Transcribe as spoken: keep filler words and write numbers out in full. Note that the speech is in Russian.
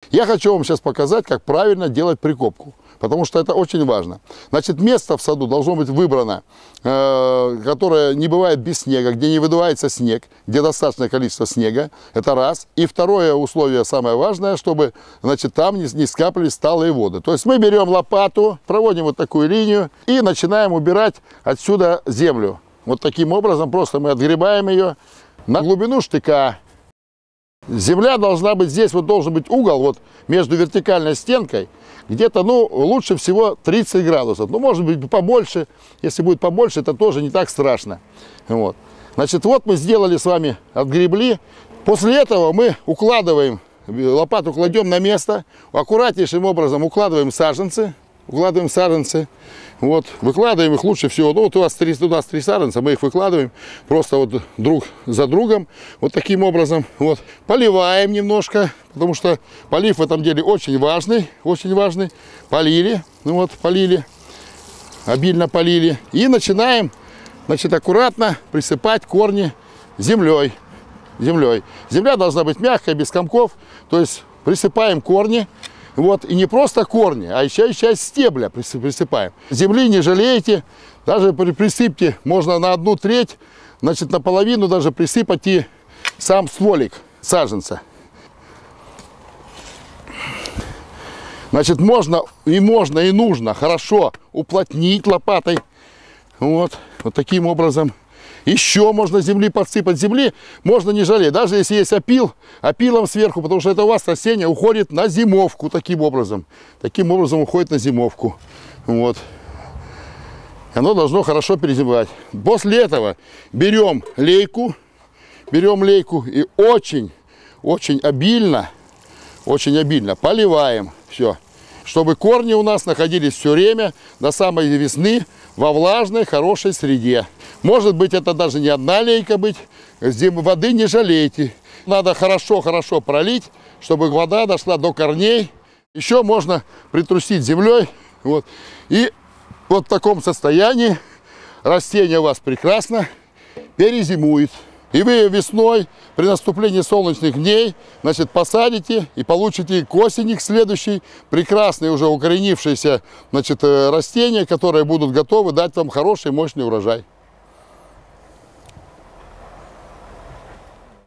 Я хочу вам сейчас показать, как правильно делать прикопку, потому что это очень важно. Значит, место в саду должно быть выбрано, э, которое не бывает без снега, где не выдувается снег, где достаточное количество снега. Это раз. И второе условие, самое важное, чтобы, значит, там не, не скапливались сталые воды. То есть мы берем лопату, проводим вот такую линию и начинаем убирать отсюда землю. Вот таким образом просто мы отгребаем ее на глубину штыка. Земля должна быть здесь, вот должен быть угол вот между вертикальной стенкой, где-то, ну, лучше всего тридцать градусов. Ну, может быть, побольше. Если будет побольше, это тоже не так страшно. Вот. Значит, вот мы сделали с вами, отгребли. После этого мы укладываем, лопату кладем на место, аккуратнейшим образом укладываем саженцы. Укладываем саженцы. Вот, выкладываем их лучше всего. Ну, вот у вас три, у нас три саженца, мы их выкладываем просто вот друг за другом. Вот таким образом. Вот. Поливаем немножко, потому что полив в этом деле очень важный. Очень важный. Полили. Ну вот, полили. Обильно полили. И начинаем, значит, аккуратно присыпать корни землей. Землей. Земля должна быть мягкая, без комков. То есть присыпаем корни. Вот, и не просто корни, а еще и часть стебля присыпаем. Земли не жалейте, даже присыпьте, можно на одну треть, значит, наполовину даже присыпать и сам стволик саженца. Значит, можно и можно и нужно хорошо уплотнить лопатой, вот, вот таким образом. Еще можно земли подсыпать. Земли можно не жалеть. Даже если есть опил, опилом сверху, потому что это у вас растение уходит на зимовку таким образом. Таким образом уходит на зимовку. Вот. Оно должно хорошо перезимовать. После этого берем лейку. Берем лейку и очень, очень обильно, очень обильно поливаем. Все. Чтобы корни у нас находились все время до самой весны во влажной, хорошей среде. Может быть, это даже не одна лейка быть, воды не жалейте. Надо хорошо-хорошо пролить, чтобы вода дошла до корней. Еще можно притрусить землей. Вот. И вот в таком состоянии растение у вас прекрасно перезимует. И вы весной, при наступлении солнечных дней, значит, посадите и получите к осени, к следующей, прекрасные уже укоренившиеся, значит, растения, которые будут готовы дать вам хороший, мощный урожай.